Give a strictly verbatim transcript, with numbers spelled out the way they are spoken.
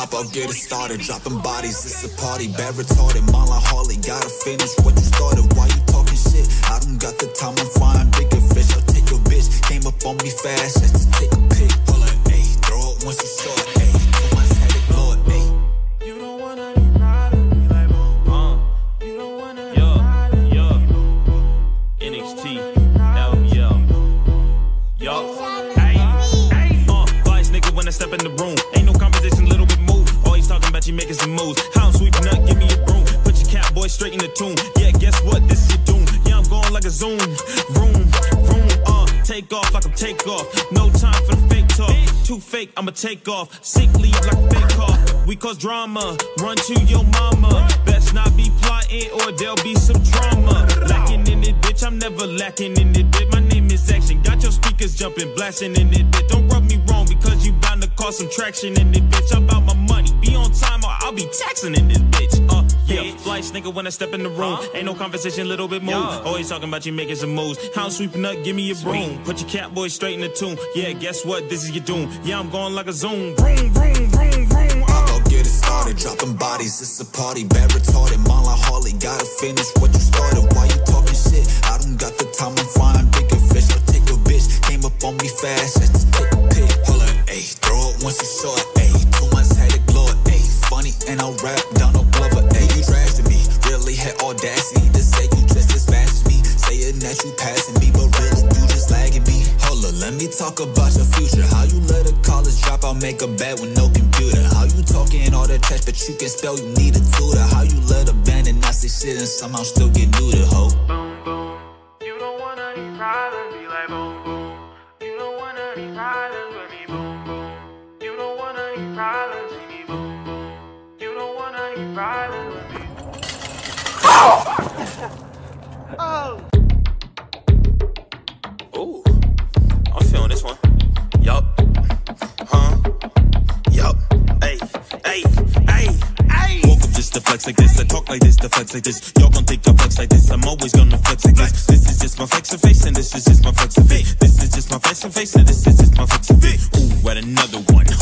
Hop out, get it started, dropping bodies, it's a party. Bad retarded, mile like Harley, gotta finish what you started. Why you talking shit? I don't got the time, I'm flying bigger fish. I'll take your bitch, came up on me fast, let's just take a pic. Pull it, ayy, throw it once you saw it, ayy. Two months had it, blow it, ayy. You don't wanna be riding me like boom, uh. You don't wanna be riding me like boom, boom. N X T, L, yo, yo. Hey, hey, uh, flies nigga when I step in the room. Ain't no conversation, little bit move. Always talking about you making some moves. How I'm sweeping up, give me a broom. Put your cat boy straight in the tune. Yeah, guess what? This is your doom. Yeah, I'm going like a zoom, vroom, vroom. Uh, take off like I'm take off. No time for the fake talk. Too fake, I'ma take off. Sick leave like a fake cough. We cause drama. Run to your mama. Best not be plotting or there'll be some drama. Lacking in it, bitch. I'm never lacking in it, bitch. My name is Action. Got your speakers jumping, blasting in it, bitch. Don't rub me wrong because you bound to cause some traction in it, bitch. I'm about my money. Be on time or I'll be taxing in this bitch. Uh, yeah, flights nigga when I step in the room. Ain't no conversation, little bit move. Always talking about you making some moves. How I'm sweeping up, give me a broom. Put your cat boy straight in the tune. Yeah, guess what? This is your doom. Yeah, I'm going like a zoom. Vroom, vroom, vroom, vroom. I'll get it started, dropping bodies, it's a party. Bad retarded, mile like Harley, gotta finish what you started. Why you talking shit? I don't got the time, I'm flying bigger fish. I'll take your bitch, came up on me fast, let's just take a pic. Hold up, ayy, throw it once you saw it, ayy. Two months had it, glow it, ayy. Funny and I'll rap, Donald Glover, ayy. You trash to me, really had audacity to say you just as fast as me. Saying that you passing me, but really you just lagging me. Hold up, let me talk about your future. How you let a college dropout make a bet with no computer? How you talking all that trash, but you can spell, you need a tutor? How you let a band and not say shit and somehow still get neutered, ho? Boom, boom. You don't wanna be riding me like boom, boom. You don't wanna be riding with me, boom, boom. You don't wanna be riding with me, boom, boom. You don't wanna be riding with me. Oh! Ooh, I'm feeling this one. Yup. Huh? Yup. Hey, hey, hey, hey. Woke up just to flex like this. I talk like this, to flex like this. Y'all gon' think I flex like this. I'm always gonna flex like this. This is just my flexin' face, and this is just my flexin' face. This is just my flexin' face, and this is just my flexin' face. Ooh, at another one.